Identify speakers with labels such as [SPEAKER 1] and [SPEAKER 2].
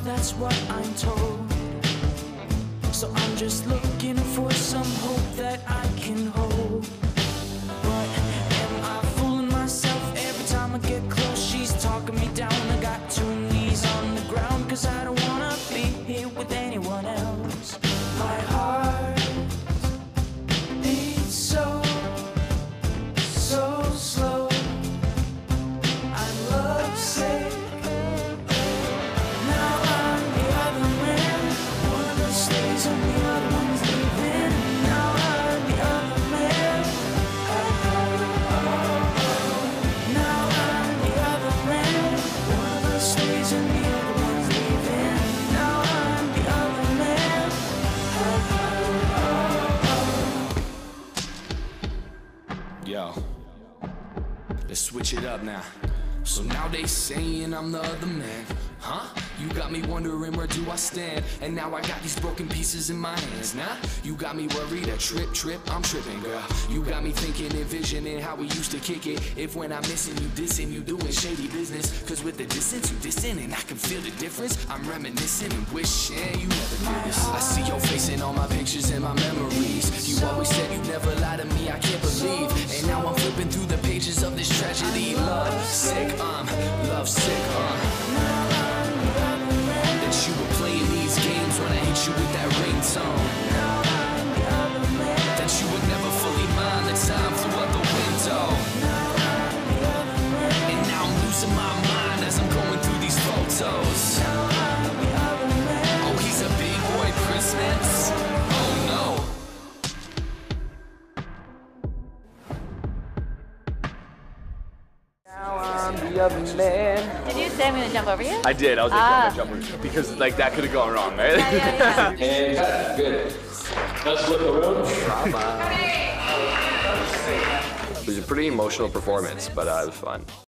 [SPEAKER 1] that's what I'm told. So I'm just looking for some hope that I can hold. But am I fooling myself every time I get close? She's talking me down. I got 2 knees on the ground, 'cause I don't wanna be here with anyone else. My heart beats so slow. I'm lovesick. Now I'm the other man. One of us stays and the other one's leaving. Now I'm the other man. Now I'm the other man. One of us stays and the other one's leaving. Now I'm the other man.
[SPEAKER 2] Yo, let's switch it up now. So now they saying I'm the other man, huh? You got me wondering, where do I stand? And now I got these broken pieces in my hands. Nah, you got me worried, a trip, I'm tripping, girl. You got me thinking, envisioning how we used to kick it. If when I'm missing you, dissing, you doing shady business. 'Cause with the distance, you distant, and I can feel the difference. I'm reminiscing and wishing you never did this. I see your face in all my pictures and my memories. You always said you'd never lie to me, I can't believe. And now I'm flipping through the pages of this tragedy. Love sick, love sick, that you were playing these games when I hit you with that ringtone. That you would never fully mind, the time flew out the window. And now I'm losing my mind as I'm going through these photos. Oh, he's a big boy Christmas. Oh no.
[SPEAKER 3] Now I'm the other man.
[SPEAKER 4] Did you say I'm gonna jump over you?
[SPEAKER 3] I did. I was like, jump over because like that could have gone wrong, right?
[SPEAKER 4] Yeah.
[SPEAKER 5] And cut. Good. Let's flip the room.
[SPEAKER 3] It was a pretty emotional performance, but it was fun.